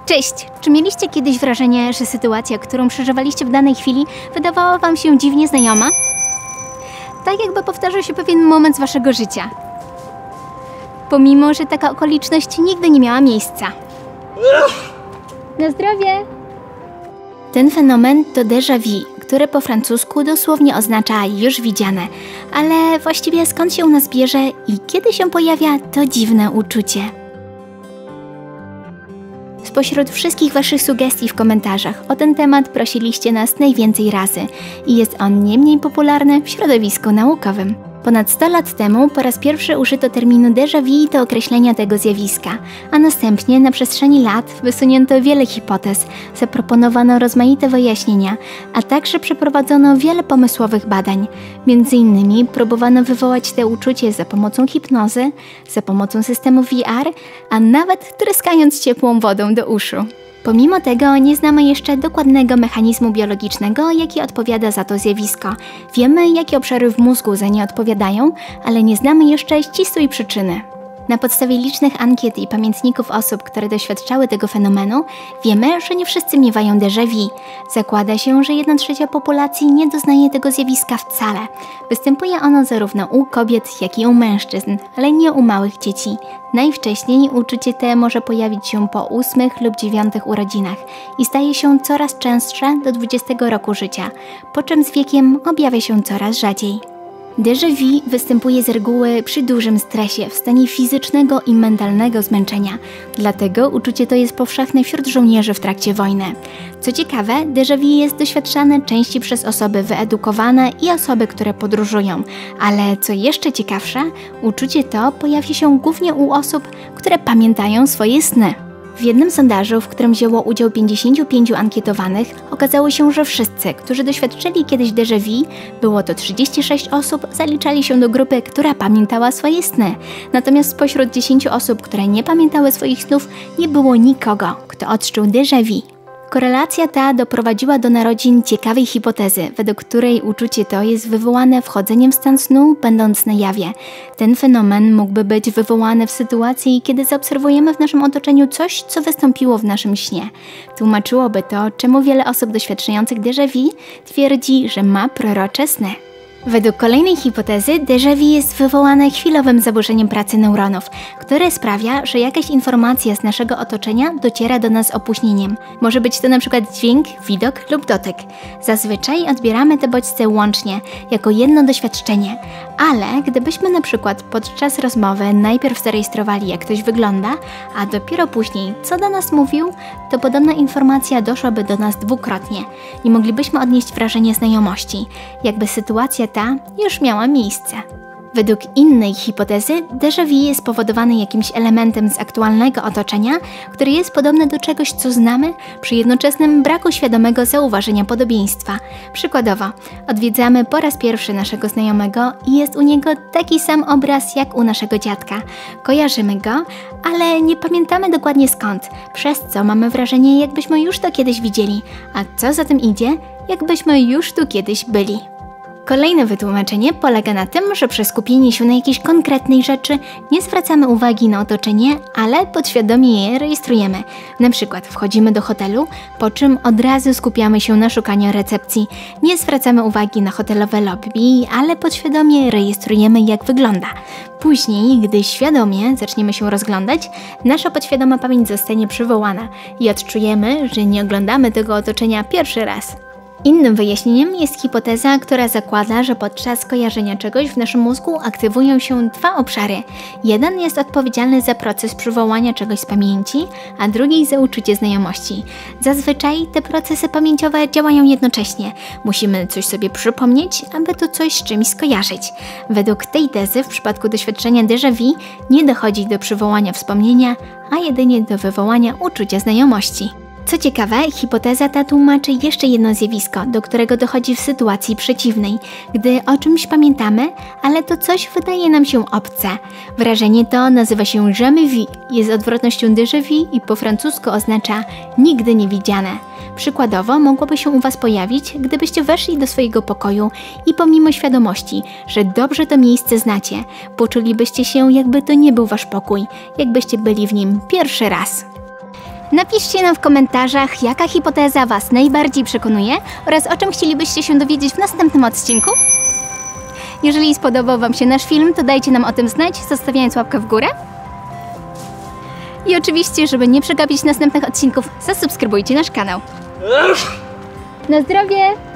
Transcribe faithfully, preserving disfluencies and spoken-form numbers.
Cześć! Czy mieliście kiedyś wrażenie, że sytuacja, którą przeżywaliście w danej chwili, wydawała wam się dziwnie znajoma? Tak jakby powtarzał się pewien moment z waszego życia. Pomimo, że taka okoliczność nigdy nie miała miejsca. Na zdrowie! Ten fenomen to déjà vu, które po francusku dosłownie oznacza już widziane. Ale właściwie skąd się u nas bierze i kiedy się pojawia to dziwne uczucie? Spośród wszystkich waszych sugestii w komentarzach o ten temat prosiliście nas najwięcej razy i jest on nie mniej popularny w środowisku naukowym. Ponad sto lat temu po raz pierwszy użyto terminu déjà vu do określenia tego zjawiska, a następnie na przestrzeni lat wysunięto wiele hipotez, zaproponowano rozmaite wyjaśnienia, a także przeprowadzono wiele pomysłowych badań. Między innymi próbowano wywołać te uczucie za pomocą hipnozy, za pomocą systemu V R, a nawet tryskając ciepłą wodą do uszu. Pomimo tego nie znamy jeszcze dokładnego mechanizmu biologicznego, jaki odpowiada za to zjawisko. Wiemy, jakie obszary w mózgu za nie odpowiadają, ale nie znamy jeszcze ścisłej przyczyny. Na podstawie licznych ankiet i pamiętników osób, które doświadczały tego fenomenu, wiemy, że nie wszyscy miewają déjà vu. Zakłada się, że jedna trzecia populacji nie doznaje tego zjawiska wcale. Występuje ono zarówno u kobiet, jak i u mężczyzn, ale nie u małych dzieci. Najwcześniej uczucie te może pojawić się po ósmych lub dziewiątych urodzinach i staje się coraz częstsze do dwudziestego roku życia, po czym z wiekiem objawia się coraz rzadziej. Déjà vu występuje z reguły przy dużym stresie, w stanie fizycznego i mentalnego zmęczenia. Dlatego uczucie to jest powszechne wśród żołnierzy w trakcie wojny. Co ciekawe, déjà vu jest doświadczane częściej przez osoby wyedukowane i osoby, które podróżują. Ale co jeszcze ciekawsze, uczucie to pojawia się głównie u osób, które pamiętają swoje sny. W jednym sondażu, w którym wzięło udział pięćdziesięciu pięciu ankietowanych, okazało się, że wszyscy, którzy doświadczyli kiedyś déjà vu, było to trzydzieści sześć osób, zaliczali się do grupy, która pamiętała swoje sny. Natomiast spośród dziesięciu osób, które nie pamiętały swoich snów, nie było nikogo, kto odczuł déjà vu. Korelacja ta doprowadziła do narodzin ciekawej hipotezy, według której uczucie to jest wywołane wchodzeniem w stan snu, będąc na jawie. Ten fenomen mógłby być wywołany w sytuacji, kiedy zaobserwujemy w naszym otoczeniu coś, co wystąpiło w naszym śnie. Tłumaczyłoby to, czemu wiele osób doświadczających déjà vu twierdzi, że ma prorocze sny. Według kolejnej hipotezy déjà vu jest wywołane chwilowym zaburzeniem pracy neuronów, które sprawia, że jakaś informacja z naszego otoczenia dociera do nas z opóźnieniem. Może być to na przykład dźwięk, widok lub dotyk. Zazwyczaj odbieramy te bodźce łącznie, jako jedno doświadczenie, ale gdybyśmy na przykład podczas rozmowy najpierw zarejestrowali, jak ktoś wygląda, a dopiero później, co do nas mówił, to podobna informacja doszłaby do nas dwukrotnie i moglibyśmy odnieść wrażenie znajomości, jakby sytuacja ta już miała miejsce. Według innej hipotezy déjà vu jest spowodowany jakimś elementem z aktualnego otoczenia, który jest podobny do czegoś, co znamy, przy jednoczesnym braku świadomego zauważenia podobieństwa. Przykładowo, odwiedzamy po raz pierwszy naszego znajomego i jest u niego taki sam obraz jak u naszego dziadka. Kojarzymy go, ale nie pamiętamy dokładnie skąd, przez co mamy wrażenie, jakbyśmy już to kiedyś widzieli, a co za tym idzie, jakbyśmy już tu kiedyś byli. Kolejne wytłumaczenie polega na tym, że przy skupieniu się na jakiejś konkretnej rzeczy nie zwracamy uwagi na otoczenie, ale podświadomie je rejestrujemy. Na przykład wchodzimy do hotelu, po czym od razu skupiamy się na szukaniu recepcji. Nie zwracamy uwagi na hotelowe lobby, ale podświadomie rejestrujemy, jak wygląda. Później, gdy świadomie zaczniemy się rozglądać, nasza podświadoma pamięć zostanie przywołana i odczujemy, że nie oglądamy tego otoczenia pierwszy raz. Innym wyjaśnieniem jest hipoteza, która zakłada, że podczas kojarzenia czegoś w naszym mózgu aktywują się dwa obszary. Jeden jest odpowiedzialny za proces przywołania czegoś z pamięci, a drugi za uczucie znajomości. Zazwyczaj te procesy pamięciowe działają jednocześnie. Musimy coś sobie przypomnieć, aby to coś z czymś skojarzyć. Według tej tezy w przypadku doświadczenia déjà vu nie dochodzi do przywołania wspomnienia, a jedynie do wywołania uczucia znajomości. Co ciekawe, hipoteza ta tłumaczy jeszcze jedno zjawisko, do którego dochodzi w sytuacji przeciwnej, gdy o czymś pamiętamy, ale to coś wydaje nam się obce. Wrażenie to nazywa się jamais vu, jest odwrotnością déjà vu i po francusku oznacza nigdy nie widziane. Przykładowo mogłoby się u Was pojawić, gdybyście weszli do swojego pokoju i pomimo świadomości, że dobrze to miejsce znacie, poczulibyście się, jakby to nie był Wasz pokój, jakbyście byli w nim pierwszy raz. Napiszcie nam w komentarzach, jaka hipoteza Was najbardziej przekonuje oraz o czym chcielibyście się dowiedzieć w następnym odcinku. Jeżeli spodobał Wam się nasz film, to dajcie nam o tym znać, zostawiając łapkę w górę. I oczywiście, żeby nie przegapić następnych odcinków, zasubskrybujcie nasz kanał. Na zdrowie!